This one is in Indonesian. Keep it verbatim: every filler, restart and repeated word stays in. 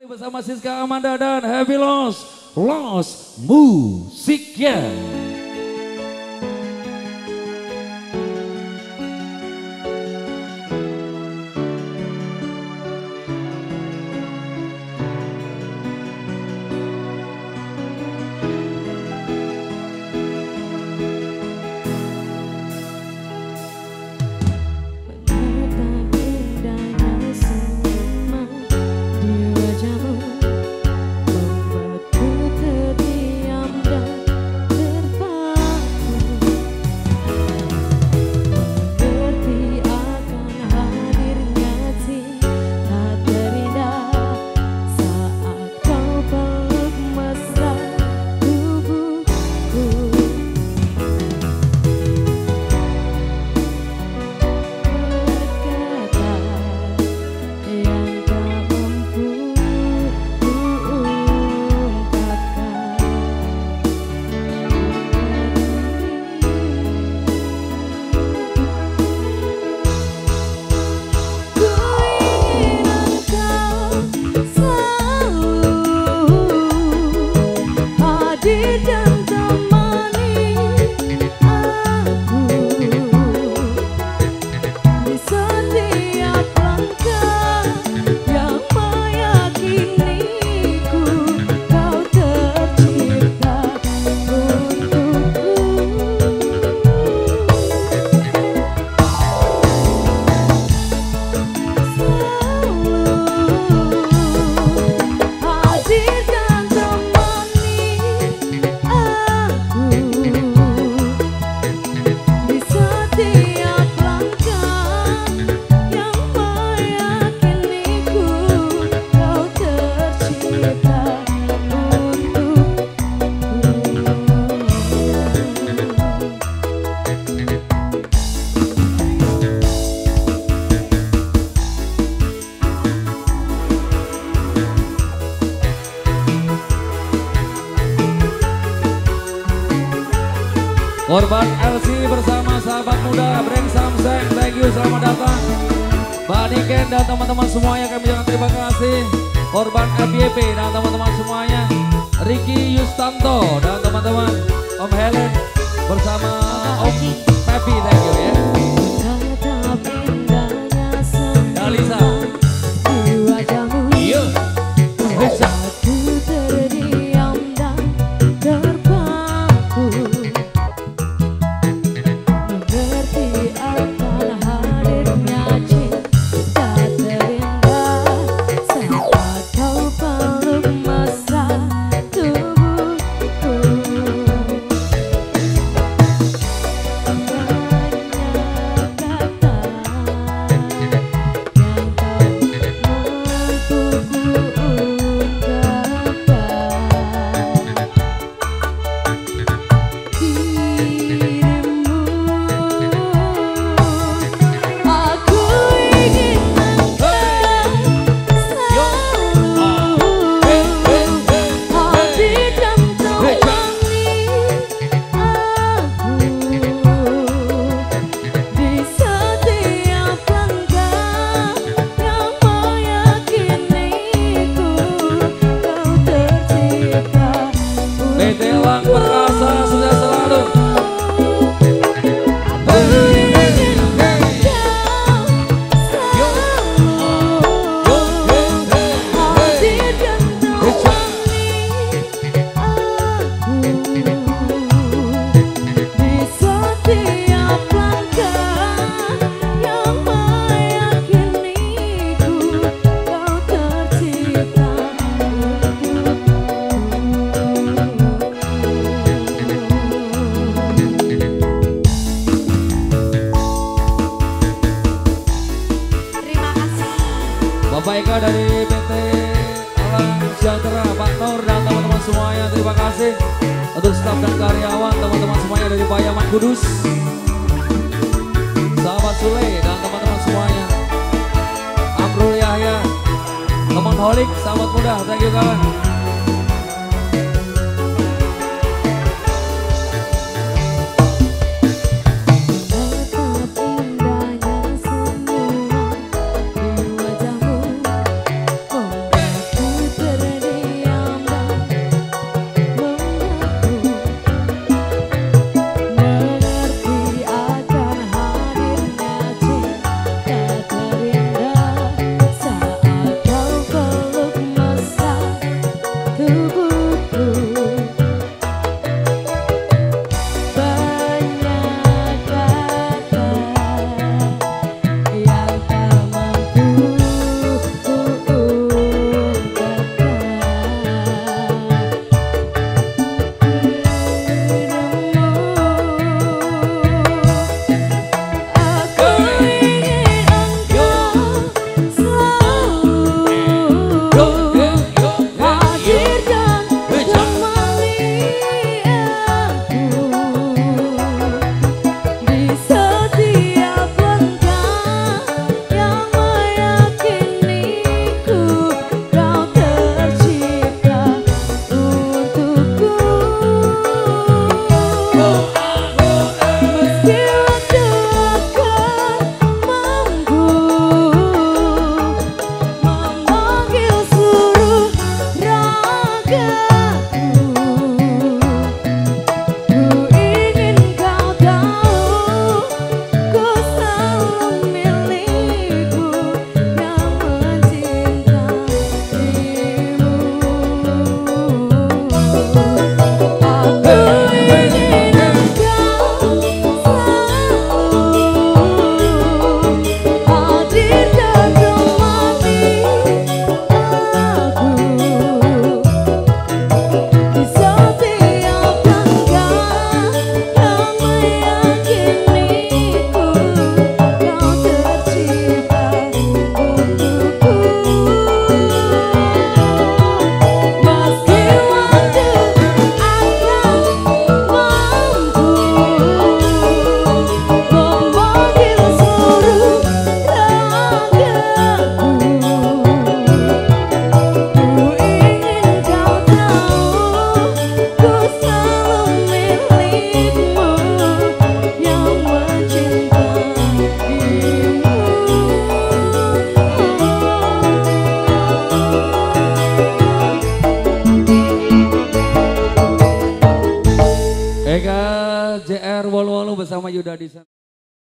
Bersama Siska Amanda dan Heavy Loss, Loss Musiknya. Korban L C bersama sahabat muda Breng Samseng, thank you, selamat datang. Mbak Niken dan teman-teman semuanya kami ucapkan terima kasih. Korban F Y P dan teman-teman semuanya, Ricky Yustanto dan teman-teman, Om Helen bersama Om Pepi, thank you ya. Dalisa. Iya. Bisa. Perkasa sudah selalu Bapak Eka dari P T Alam Sejahtera, Pak Nur dan teman-teman semuanya, terima kasih. Untuk staf dan karyawan, teman-teman semuanya dari Payaman Kudus, sahabat Sule dan teman-teman semuanya, Amrul Yahya, teman Holik, sahabat muda, thank you kawan. Yuda di sana.